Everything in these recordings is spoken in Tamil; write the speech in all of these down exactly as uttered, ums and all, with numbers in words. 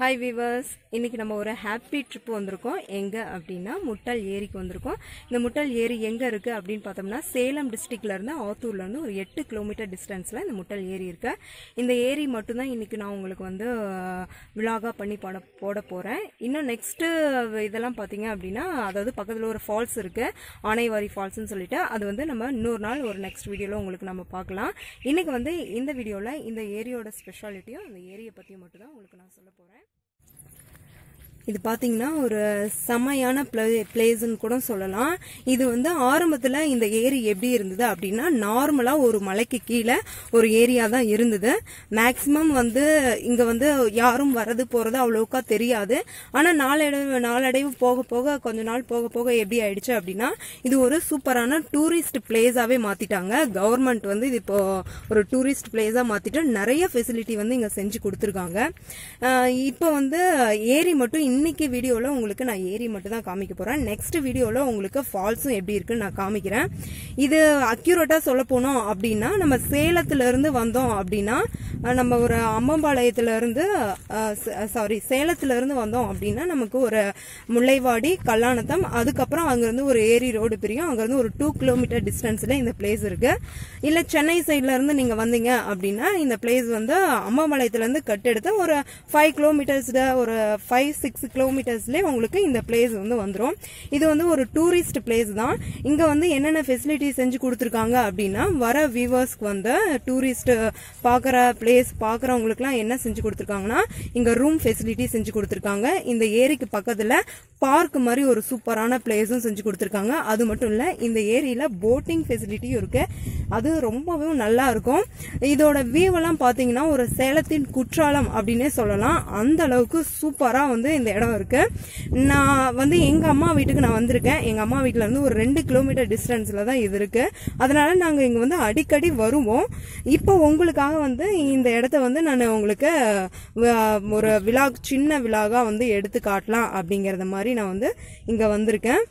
Hi viewers, இன்னைக்கு நம்ம ஒரு ஹாப்பி ட்ரிப் வந்திருக்கோம். எங்க அப்படினா முட்டல் ஏரிக்கு வந்திருக்கோம். இந்த முட்டல் ஏரி எங்க இருக்கு அப்படினு பார்த்தோம்னா சேலம் டிஸ்ட்ரிக்ட்ல இருந்து ஆத்தூர்ல இருந்து ஒரு எட்டு கிலோமீட்டர் டிஸ்டன்ஸ்ல இந்த முட்டல் ஏரி இருக்கு. இந்த ஏரி மட்டும் தான் இன்னைக்கு நான் உங்களுக்கு வந்து vlog பண்ணி போட போட போறேன். இன்னும் நெக்ஸ்ட் இதெல்லாம் பாத்தீங்க அப்படினா அதாவது பக்கத்துல ஒரு ஃபால்ஸ் இருக்கு. ஆனைவாரி ஃபால்ஸ்னு சொல்லிட்டு அது வந்து நம்ம இன்னொரு நாள் ஒரு நெக்ஸ்ட் வீடியோல உங்களுக்கு நம்ம பார்க்கலாம். இன்னைக்கு வந்து இந்த வீடியோல இந்த ஏரியோட ஸ்பெஷாலிட்டியும் அந்த ஏரியை பத்தி மட்டும் தான் உங்களுக்கு நான் சொல்ல போறேன். இது பாத்தீங்கன்னா ஒரு சமையான பிளேஸ்னு கூட சொல்லலாம். இது வந்து ஆரம்பத்துல இந்த ஏரி எப்படி இருந்தது அப்படின்னா நார்மலா ஒரு மலைக்கு கீழே ஒரு ஏரியா தான் இருந்தது. மேக்சிமம் வந்து இங்க வந்து யாரும் வரது போறது அவ்வளவுக்கா தெரியாது. ஆனா நாளடைவு நாளடைவு போக போக கொஞ்ச நாள் போக போக எப்படி ஆயிடுச்சு அப்படின்னா இது ஒரு சூப்பரான டூரிஸ்ட் பிளேஸாவே மாத்திட்டாங்க. கவர்மெண்ட் வந்து இது இப்போ ஒரு டூரிஸ்ட் பிளேஸா மாத்திட்டு நிறைய ஃபெசிலிட்டி வந்து இங்க செஞ்சு கொடுத்துருக்காங்க. இப்போ வந்து ஏரி மட்டும் இன்னைக்கு வீடியோல உங்களுக்கு நான் ஏரி மட்டும் தான் காமிக்க போறேன். நெக்ஸ்ட் வீடியோல உங்களுக்கு ஃபால்ஸும் எப்படி இருக்குன்னு நான் காமிக்கிறேன். இது அக்யூரேட்டா சொல்ல போனோம் அப்படின்னா நம்ம சேலத்துல இருந்து வந்தோம் அப்படின்னா நம்ம ஒரு அம்பம்பாளையத்துல இருந்து சாரி சேலத்துல இருந்து வந்தோம் அப்படின்னா நமக்கு ஒரு முல்லைவாடி கல்லானத்தம் அதுக்கப்புறம் அங்கிருந்து ஒரு ஏரி ரோடு பிரியும். அங்கிருந்து ஒரு டூ கிலோமீட்டர் டிஸ்டன்ஸ்ல இந்த பிளேஸ் இருக்கு. இல்ல சென்னை சைட்ல இருந்து நீங்க வந்தீங்க அப்படின்னா இந்த பிளேஸ் வந்து அம்பம்பாளையத்துல இருந்து கட்டெடுத்து ஒரு ஃபைவ் கிலோமீட்டர்ஸ் ஒரு ஃபைவ் சிக்ஸ் கிலோமீட்டர்ஸ்ல உங்களுக்கு இந்த பிளேஸ் வந்து வந்துடும். இது வந்து ஒரு டூரிஸ்ட் பிளேஸ் தான். இங்க வந்து என்னென்ன ஃபெசிலிட்டி செஞ்சு கொடுத்துருக்காங்க அப்படின்னா வர வியூவர்ஸ்க்கு வந்து டூரிஸ்ட் பாக்குற பிளேஸ் பாக்குறவங்களுக்கு எல்லாம் என்ன செஞ்சு கொடுத்துருக்காங்கன்னா இங்க ரூம் ஃபெசிலிட்டி செஞ்சு கொடுத்துருக்காங்க. இந்த ஏரிக்கு பக்கத்துல பார்க் மாதிரி ஒரு சூப்பரான பிளேஸும் செஞ்சு கொடுத்துருக்காங்க. அது மட்டும் இல்ல இந்த ஏரியில போட்டிங் ஃபெசிலிட்டியும் இருக்கு. அது ரொம்பவே நல்லா இருக்கும். இதோட வியூ எல்லாம் பாத்தீங்கன்னா ஒரு சேலத்தின் குற்றாலம் அப்படின்னே சொல்லலாம். அந்த அளவுக்கு சூப்பரா வந்து இந்த இடம் இருக்கு. நான் வந்து எங்க அம்மா வீட்டுக்கு நான் வந்திருக்கேன். எங்க அம்மா வீட்டுல இருந்து ஒரு ரெண்டு கிலோமீட்டர் டிஸ்டன்ஸ்ல தான் இது இருக்கு. அதனால நாங்க இங்க வந்து அடிக்கடி வருவோம். இப்போ உங்களுக்காக வந்து இந்த இடத்த வந்து நான் உங்களுக்கு ஒரு விலாக் சின்ன விலாகா வந்து எடுத்து காட்டலாம் அப்படிங்கறத மாதிரி நான் வந்து இங்க வந்திருக்கேன்.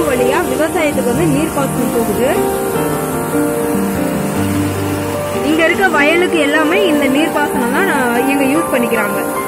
வழியா விவசாயத்துக்கு வந்து நீர்ப்பாசனம் போகுது. இங்க இருக்க வயலுக்கு எல்லாமே இந்த நீர்ப்பாசனம் தான் இங்க யூஸ் பண்ணிக்கிறாங்க.